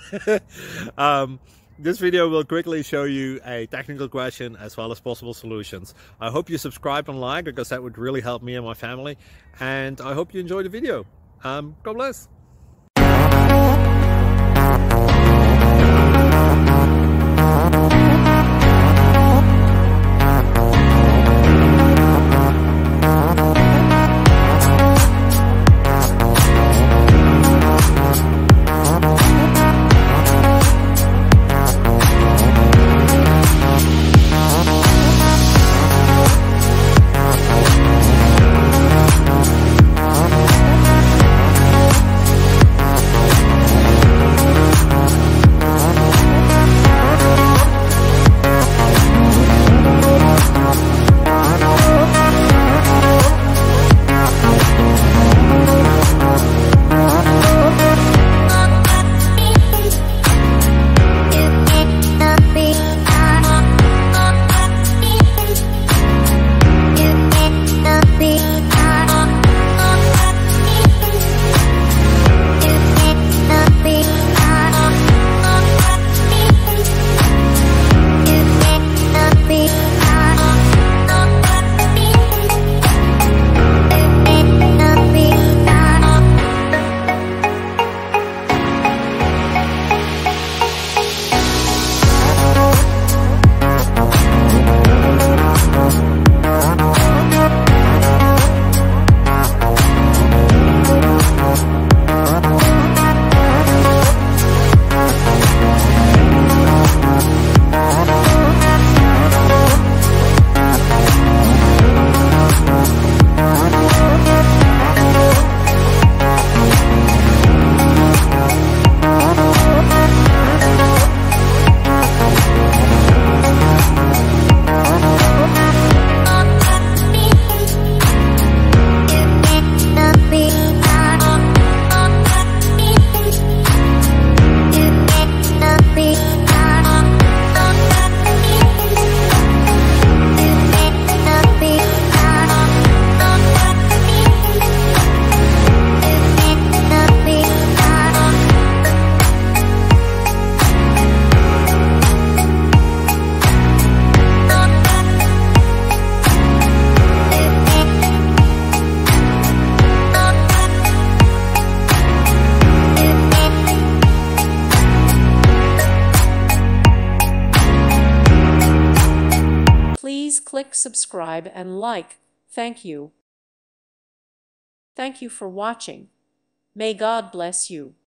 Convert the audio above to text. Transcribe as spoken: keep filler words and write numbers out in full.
um, this video will quickly show you a technical question as well as possible solutions. I hope you subscribe and like, because that would really help me and my family. And I hope you enjoy the video. Um, God bless. Please click subscribe and like. Thank you. Thank you for watching. May God bless you.